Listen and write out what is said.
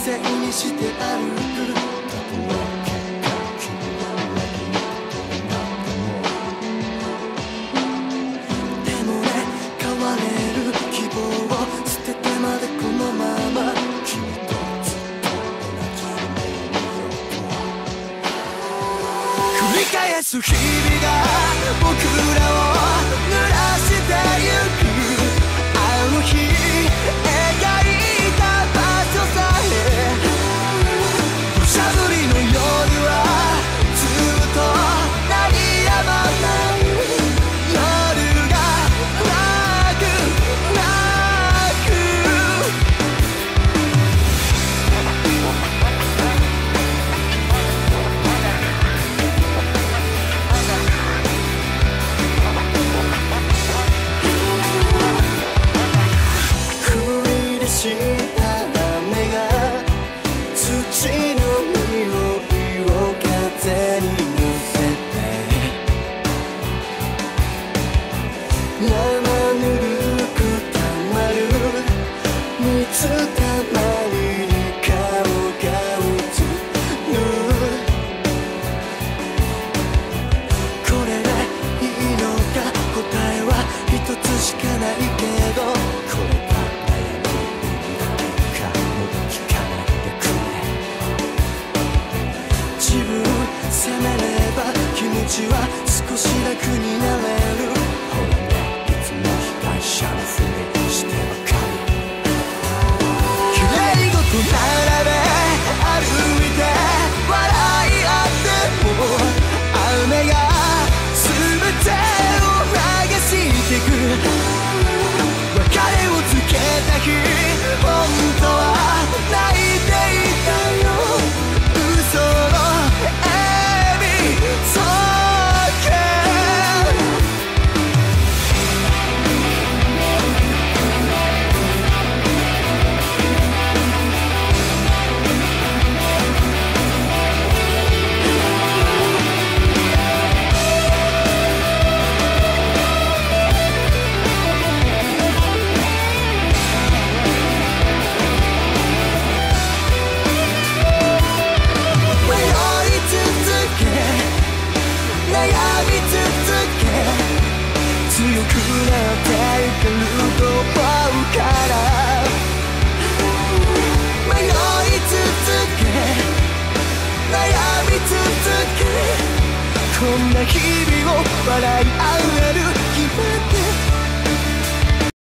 正にして歩く。たとえ結果君は裏切ることになっても、でもね、変われる希望を捨ててまでこのまま君とずっと同じ夢を見ようと。繰り返す日々が僕らを濡らしてゆく。あの日描いた場所さえ土砂降りの夜はずっと鳴りやまない夜がなくなく。降り出した雨が土の匂いを風に乗せて生ぬるくたまる水たまりに顔が映る。これでいいのか、答えは一つしかないけど、これが悩みかも聞かないでくれ。自分責めれば気持ちは少し楽になれる。ほらね、いつも被害者のふりしてばかり。綺麗事並べ歩いて笑い合っても、雨が全てを流してく。別れをつけた日、本当は泣いていたよ。嘘のエビソケ。迷い続け悩み続け強くなっていけると思うから。迷い続け悩み続けこんな日々を笑い合える決まって